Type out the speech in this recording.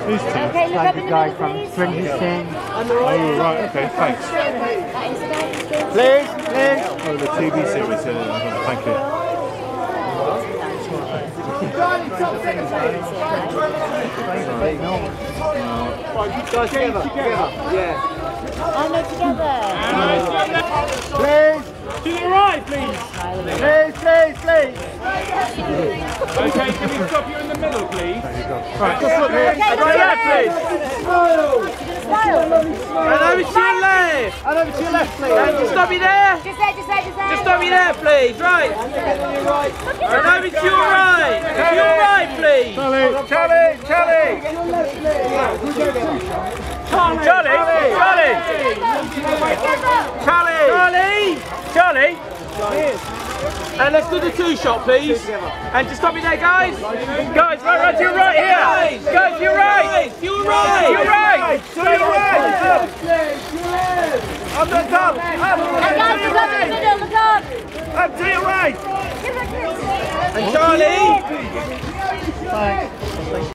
These two. Okay, look Like up the in the guy middle, from please. Stranger Things. Oh, right, okay, thanks. That is the guy from Stranger Please, please. Oh, the TV series, thank you. Guys, together. Yeah. Oh no, together. Please. To the right, please. Please, please, please. Okay, can we stop you in the middle, please? Right, just look here. Okay, And over please. smile. And over to your left. And over to your left, please. And just stop you there. Just there, just there, just there. Just stop you there, please. Right. And over to your right. To your right, please. Charlie. Charlie. Charlie. Charlie. Charlie. Charlie. And let's do the two-shot, please. And just stop me there, guys. Guys, right to your right here. Guys, to your right. To your right. To your right. To your right. Up the top. Guys, look up in the middle, look up. Up to your right. Give it a kiss. And Charlie.